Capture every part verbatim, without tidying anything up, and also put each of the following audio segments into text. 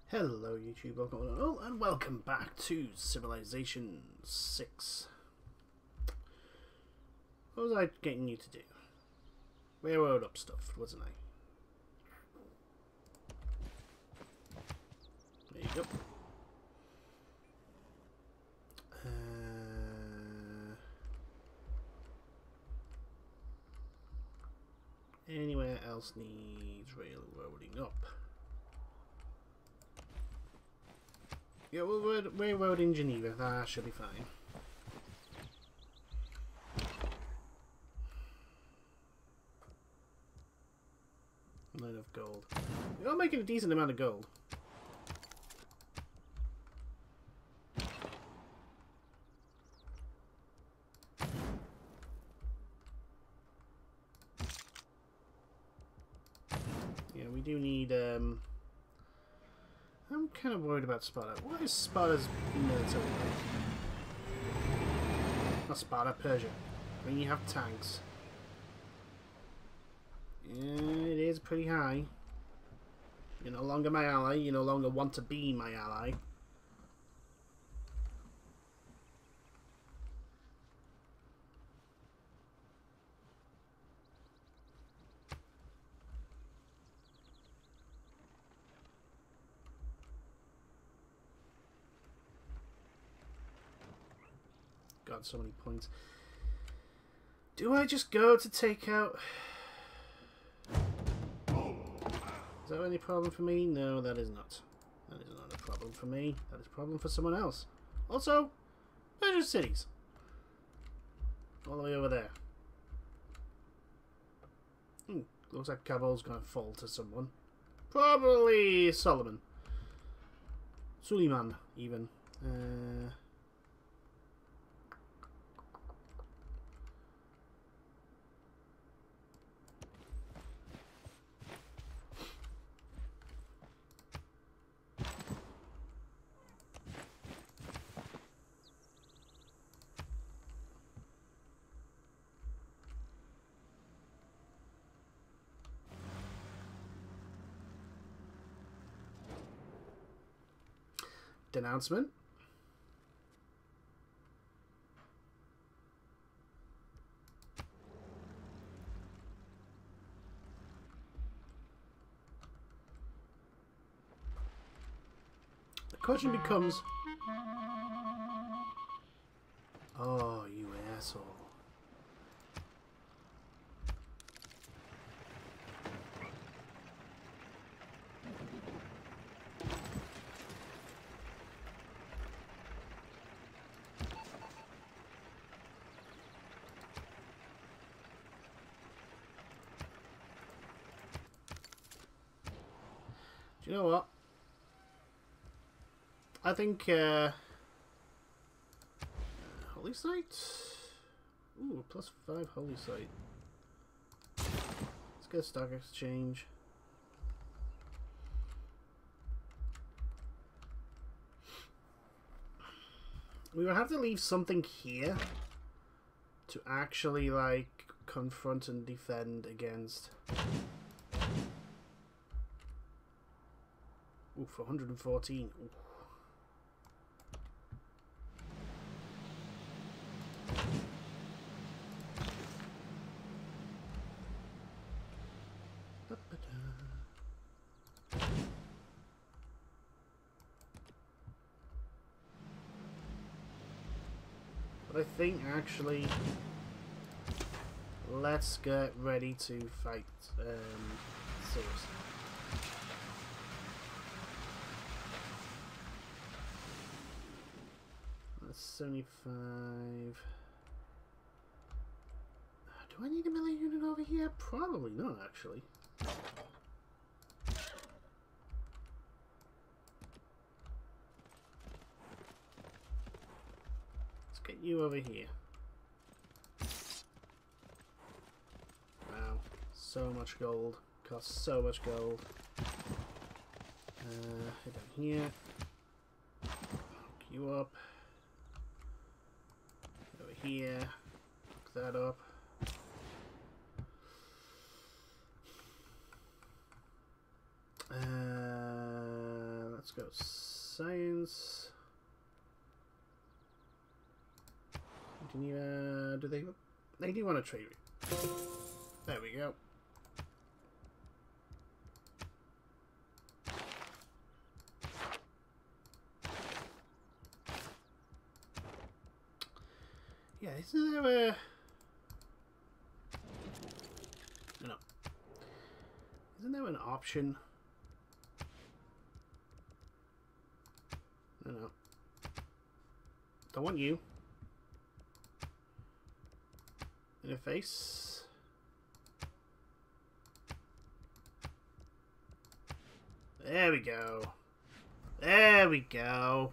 Hello YouTube, welcome all, and welcome back to Civilization six. What was I getting you to do? Railroad up stuff, wasn't I? There you go. Uh, anywhere else needs railroading up? Yeah, we'll road, railroad in Geneva. That should be fine. Not enough gold. We are making a decent amount of gold. Yeah, we do need... Um, I'm kind of worried about Sparta. What is Sparta's military like? Not Sparta, Persia. I mean, you have tanks. Yeah, it is pretty high. You're no longer my ally. You no longer want to be my ally. God, so many points. Do I just go to take out... Is that any problem for me? No, that is not. That is not a problem for me. That is a problem for someone else. Also, Persian cities. All the way over there. Hmm, looks like Kabul's going to fall to someone. Probably Solomon. Suleiman, even. Uh... Denouncement. The question becomes... Oh, you asshole. Do you know what? I think, uh... Holy Site? Ooh, plus five Holy Site. Let's get a stock exchange. We will have to leave something here to actually, like, confront and defend against. Ooh, for one hundred fourteen. Ooh. But I think actually, let's get ready to fight um, seriously. seventy-five. Do I need a melee unit over here? Probably not, actually. Let's get you over here. Wow, so much gold. Costs so much gold. Uh, head down here. Hook you up. Here, hook that up. Uh, let's go science. Uh, do they? They do want to trade me. There we go. Yeah, isn't there a... No. Isn't there an option? No, no. Don't want you. Interface. There we go. There we go.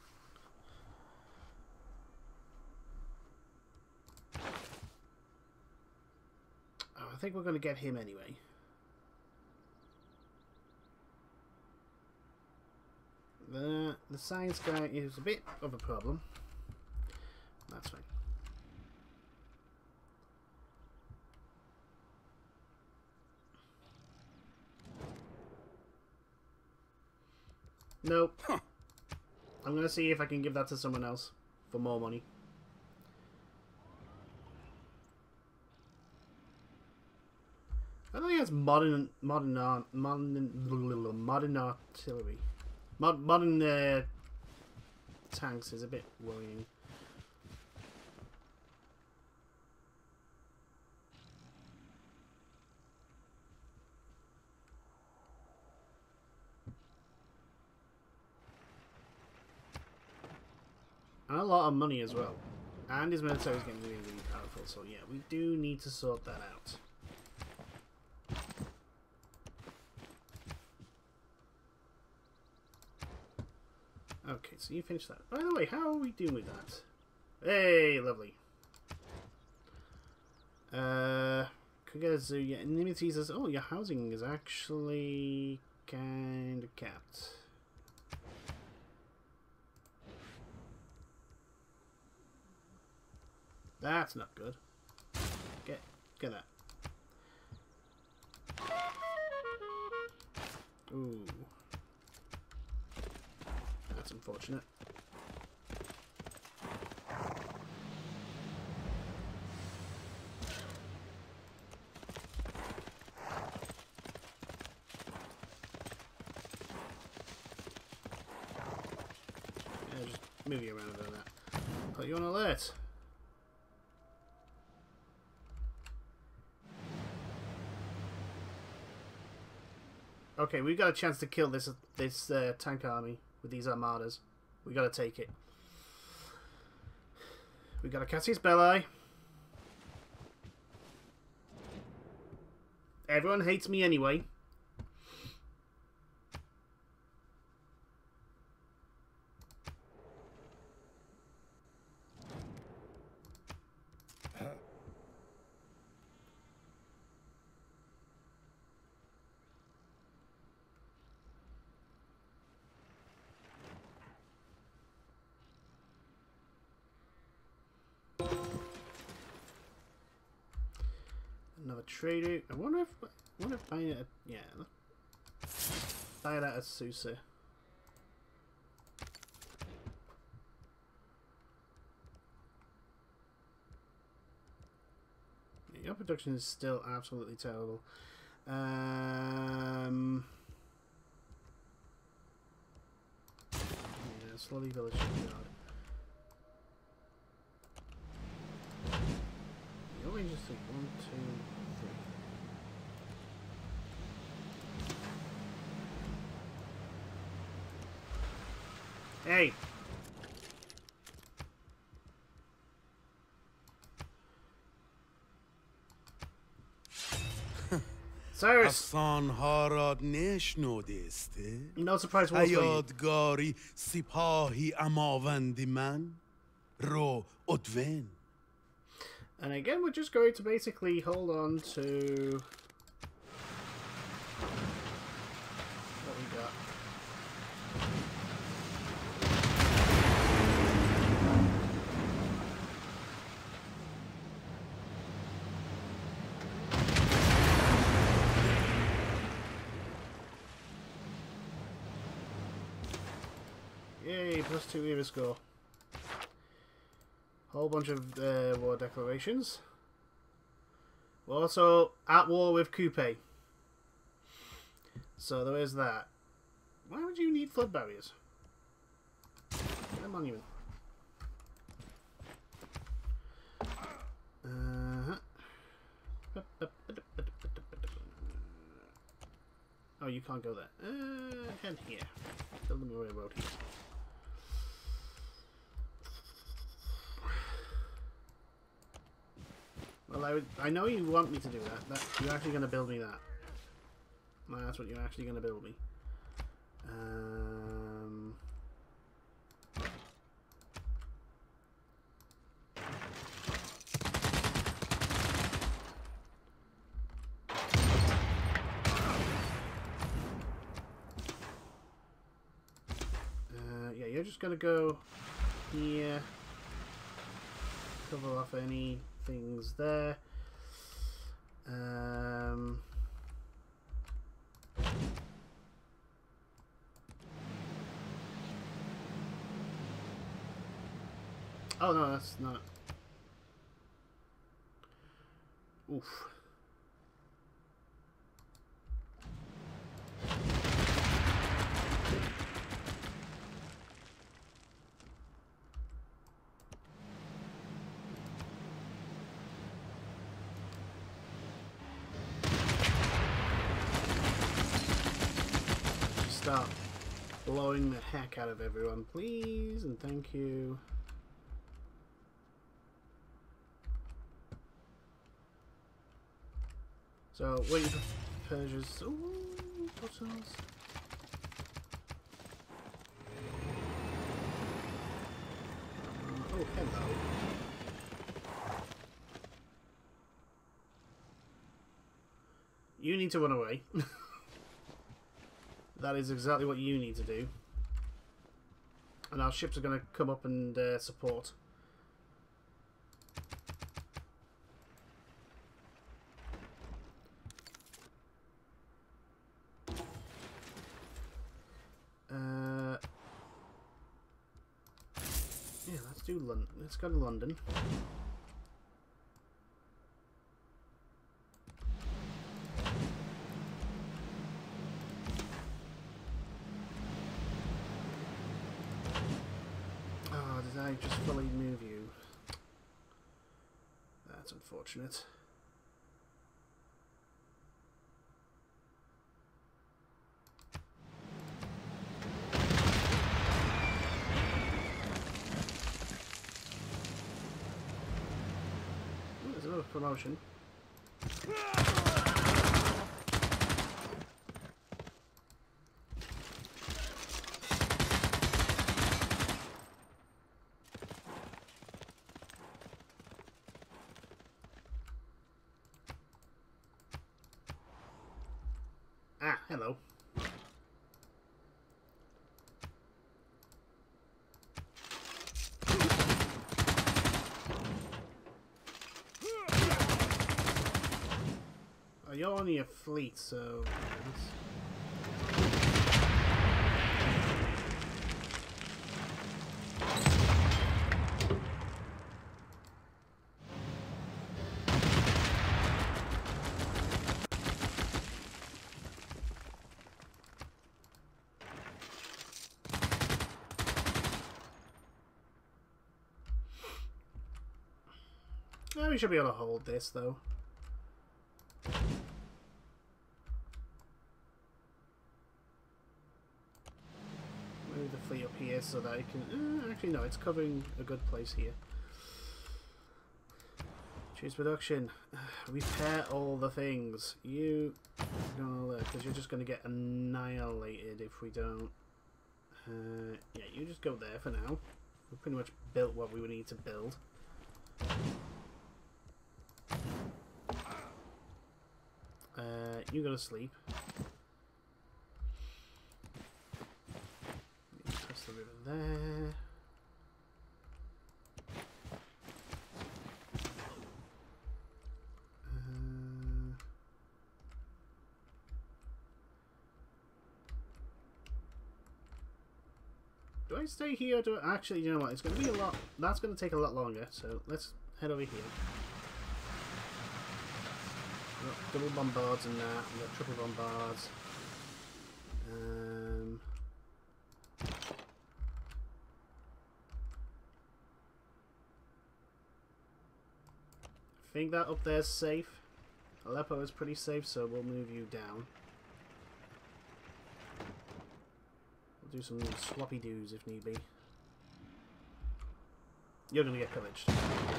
Oh, I think we're going to get him anyway. The, the science guy is a bit of a problem. That's fine. Nope. Huh. I'm gonna see if I can give that to someone else for more money. I don't think that's modern, modern art, modern, modern artillery. Mod, modern uh, tanks is a bit worrying. And a lot of money as well. And his military is getting really, really powerful. So yeah, we do need to sort that out. Okay, so you finished that. By the way, how are we doing with that? Hey, lovely. Uh, could get a zoo. Yeah, Nimity says, oh, your housing is actually kind of capped. That's not good. Get, get that. Ooh. That's unfortunate. Yeah, just move you around about that. Put you on alert. Okay, we've got a chance to kill this this uh, tank army with these armadas. We got to take it. We got a Cassius Belli. Everyone hates me anyway. Another trader. I wonder if I wonder if buying it. Yeah, buy that at Susa. Yeah, your production is still absolutely terrible. Um, yeah, slowly village shipyard. Your range is like one, two. Hey! Cyrus! No surprise what's یادگاری سپاهی اماوند من رو ادوین. And again, we're just going to basically hold on to what we got. Yay, plus two era score. Whole bunch of uh, war declarations. We're also at war with Coupe. So there is that. Why would you need flood barriers? Get a monument. Uh-huh. Oh, you can't go there. Uh, head here. Build them a railroad here. Well, I, would, I know you want me to do that. that you're actually going to build me that. No, that's what you're actually going to build me. Um... Uh, yeah, you're just going to go here. Cover off any things there. Um... Oh no, that's not. Oof. Stop blowing the heck out of everyone, please, and thank you. So, waiting for Persia's. Ooh, bottles. Uh, oh, hello. You need to run away. That is exactly what you need to do. And our ships are going to come up and uh, support. Uh, yeah, let's do London. Let's go to London. Oh, did I just fully move you? That's unfortunate. Promotion. Ah, hello. You're only a fleet, so... Oh, we should be able to hold this, though. Move the fleet up here so that I can... Uh, actually, no, it's covering a good place here. Choose production. Repair all the things. You don't know because you're just going to get annihilated if we don't. Uh, yeah, you just go there for now. We've pretty much built what we would need to build. Uh, you go to sleep. Cross the river there. Uh, Do I stay here? Or do I... Actually, you know what? It's going to be a lot... That's going to take a lot longer, so let's head over here. We've got double bombards and that. We've got triple bombards. Um... I think that up there's safe. Aleppo is pretty safe, so we'll move you down. We'll do some swappy doos if need be. You're gonna get pillaged.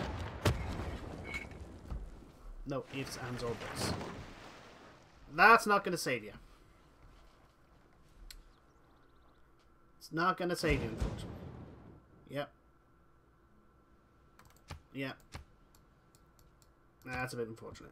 No ifs, ands, or buts. That's not gonna save you. It's not gonna save you, unfortunately. Yep. Yep. That's a bit unfortunate.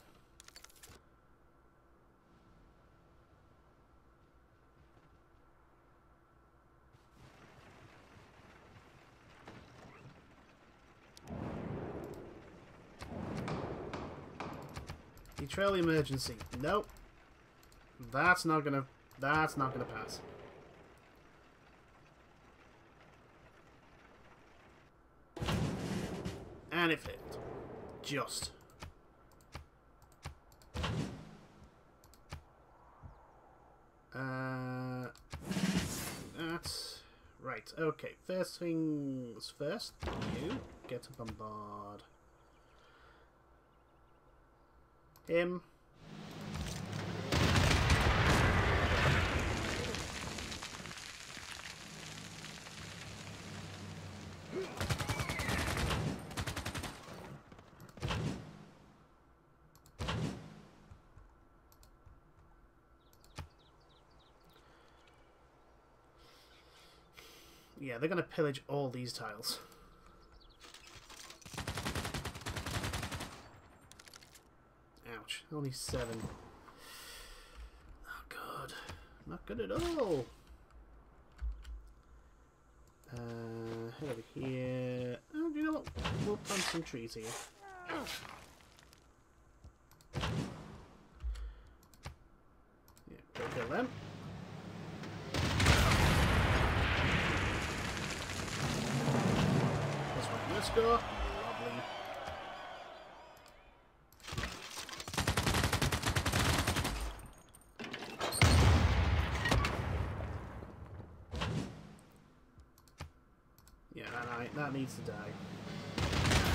Betrayal emergency. Nope. That's not gonna that's not gonna pass. And it failed. Just. Uh, that's right. Okay, first things first. You get to bombard him. Yeah, they're going to pillage all these tiles. Ouch. Only seven. Not good. Not good at all. Uh, head over here. Oh, you know what? We'll plant some trees here. Yeah, go kill them. Let's go. Lovely. Yeah, that, that needs to die.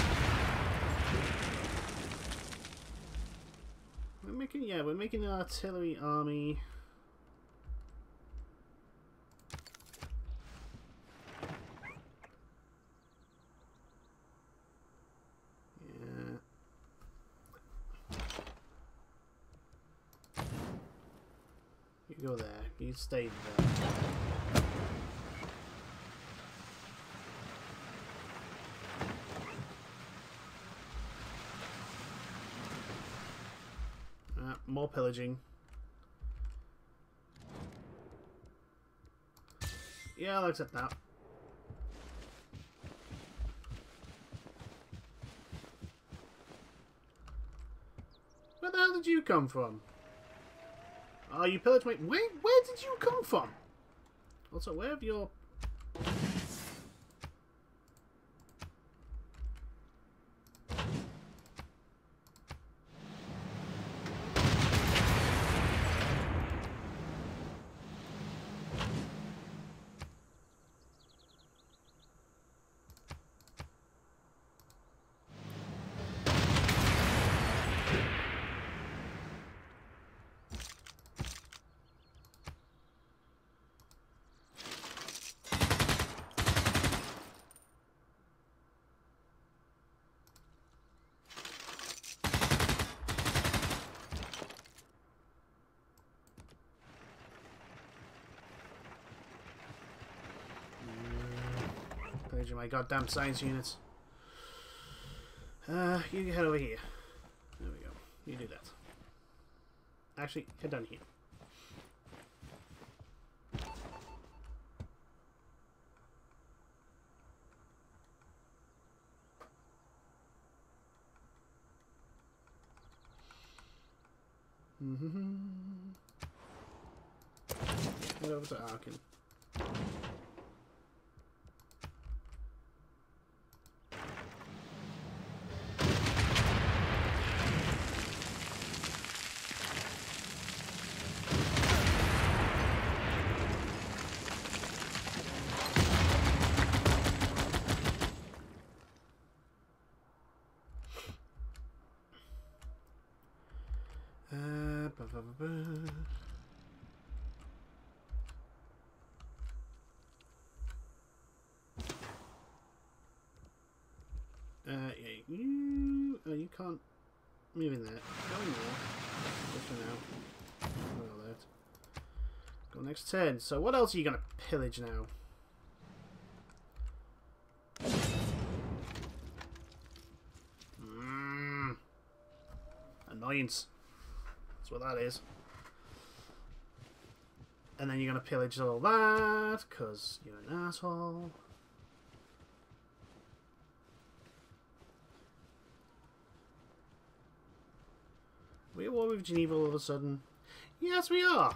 We're making, yeah, we're making an artillery army. Go there. You stay there. Uh, more pillaging. Yeah, I'll accept that. Where the hell did you come from? Oh, you pillaged my... Where, where did you come from? Also, where have your... Pillaging my goddamn science units. Uh, you head over here. There we go. You do that. Actually, head down here. Mm-hmm. Head over to Arkin. Uh, yeah, you... Oh, you can't move in there. Go in there. Just for now. All that. Go next turn. So what else are you going to pillage now? Mm. Annoyance. That's what that is. And then you're going to pillage all that, because you're an asshole. We're at war with Geneva all of a sudden. Yes, we are.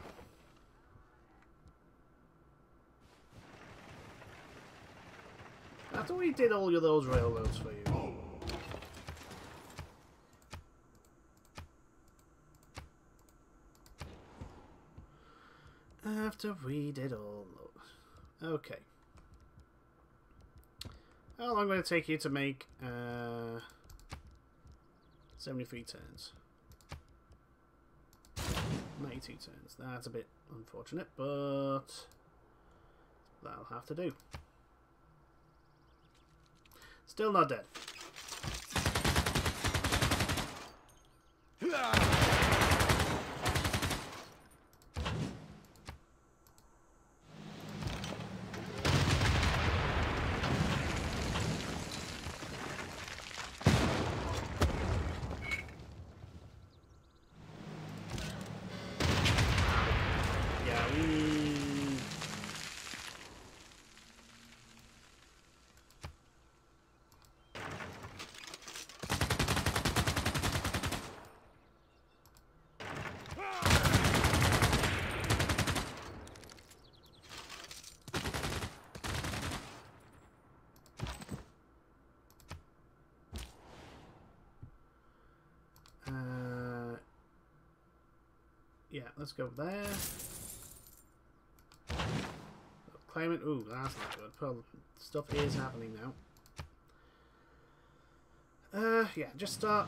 I thought we did all of those railroads for you. After we did all those. Okay. How long will it take you to make uh, seventy-three turns? ninety-two turns. That's a bit unfortunate, but that'll have to do. Still not dead. Yeah, let's go there. Claim it. Ooh, that's not good. Well, stuff is happening now. Uh, yeah, just start.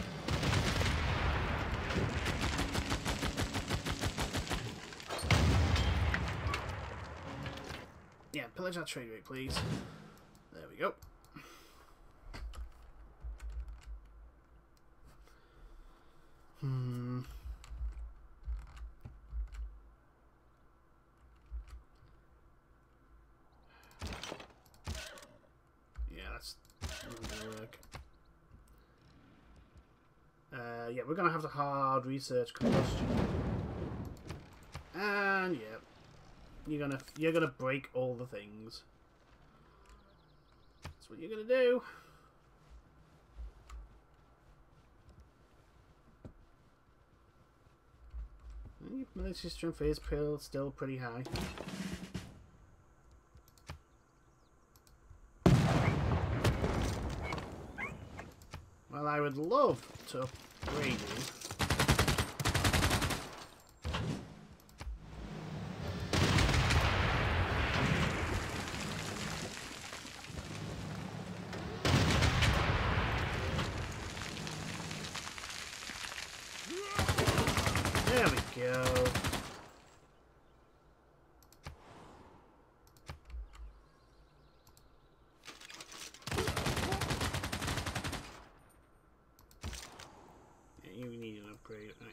Yeah, pillage that trade rate, please. There we go. Hmm. Work. Uh, yeah, we're gonna have to hard research combustion, and yeah, you're gonna you're gonna break all the things. That's what you're gonna do. Military strength is still pretty high. Well, I would love to upgrade you. There we go. Right.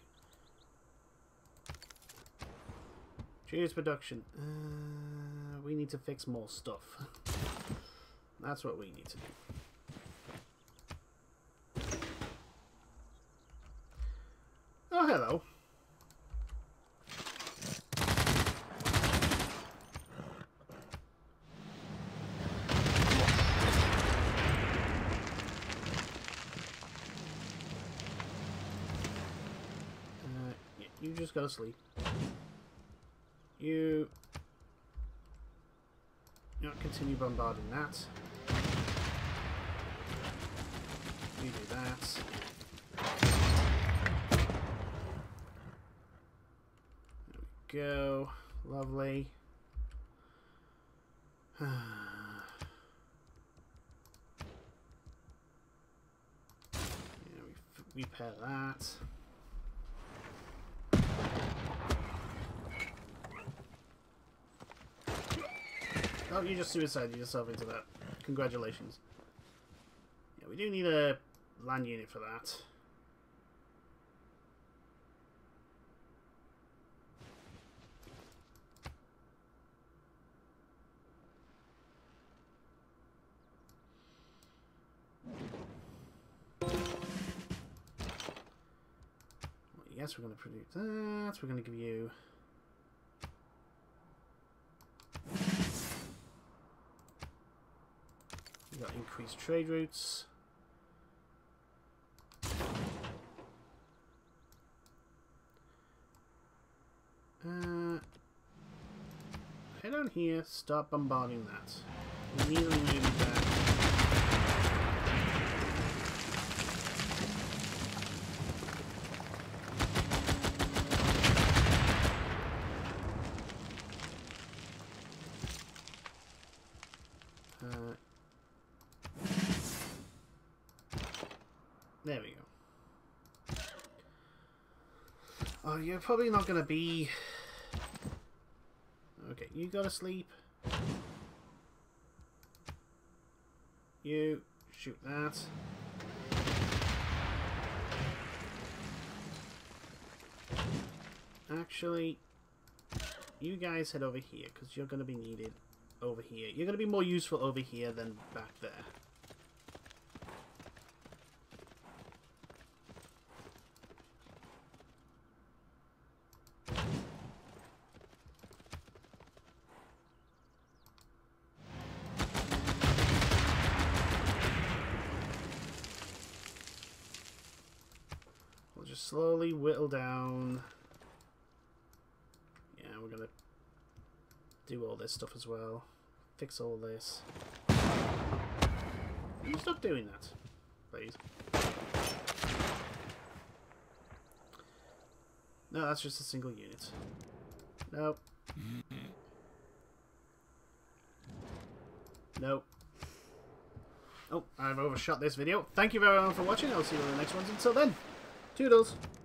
Cheers, production. Uh, we need to fix more stuff. That's what we need to do. Oh, hello. You just go to sleep. You... You not continue bombarding that. You do that. There we go. Lovely. Yeah, we repair that. Oh, you just suicided yourself into that. Congratulations. Yeah, we do need a land unit for that. Yes, we're going to produce that. We're going to give you... We've got increased trade routes. Uh, head on here, start bombarding that. Immediately moving back. There we go. Oh, you're probably not going to be... Okay, you go to sleep. You shoot that. Actually, you guys head over here, because you're going to be needed over here. You're going to be more useful over here than back there. Slowly whittle down. Yeah, we're gonna do all this stuff as well. Fix all this. Can you stop doing that, please? No, that's just a single unit. Nope. Nope. Oh, I've overshot this video. Thank you very much for watching. I'll see you in the next ones. Until then. Toodles!